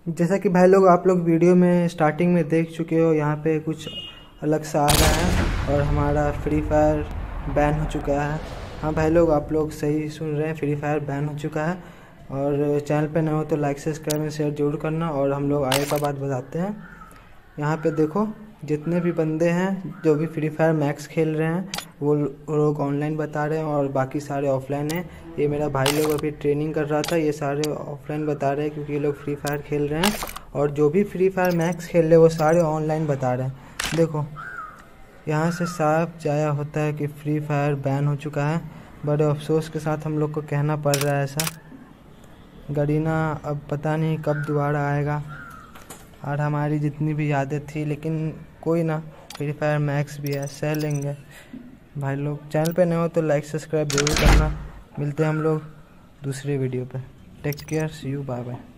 जैसा कि भाई लोग आप लोग वीडियो में स्टार्टिंग में देख चुके हो, यहाँ पे कुछ अलग सा आ रहा है और हमारा फ्री फायर बैन हो चुका है। हाँ भाई लोग, आप लोग सही सुन रहे हैं, फ्री फायर बैन हो चुका है। और चैनल पे नए हो तो लाइक सब्सक्राइब शेयर जरूर करना। और हम लोग आगे का बात बताते हैं। यहाँ पे देखो, जितने भी बंदे हैं जो भी फ्री फायर मैक्स खेल रहे हैं वो लोग ऑनलाइन बता रहे हैं और बाकी सारे ऑफलाइन हैं। ये मेरा भाई लोग अभी ट्रेनिंग कर रहा था, ये सारे ऑफलाइन बता रहे हैं क्योंकि ये लोग फ्री फायर खेल रहे हैं। और जो भी फ्री फायर मैक्स खेल रहे हैं वो सारे ऑनलाइन बता रहे हैं। देखो, यहाँ से साफ जाया होता है कि फ्री फायर बैन हो चुका है। बड़े अफसोस के साथ हम लोग को कहना पड़ रहा है ऐसा। गरीना अब पता नहीं कब दोबारा आएगा और हमारी जितनी भी यादें थी, लेकिन कोई ना, फ्री फायर मैक्स भी है, सह लेंगे। भाई लोग चैनल पे नए हो तो लाइक सब्सक्राइब जरूर करना। मिलते हैं हम लोग दूसरे वीडियो पे। Take care, see you, bye bye.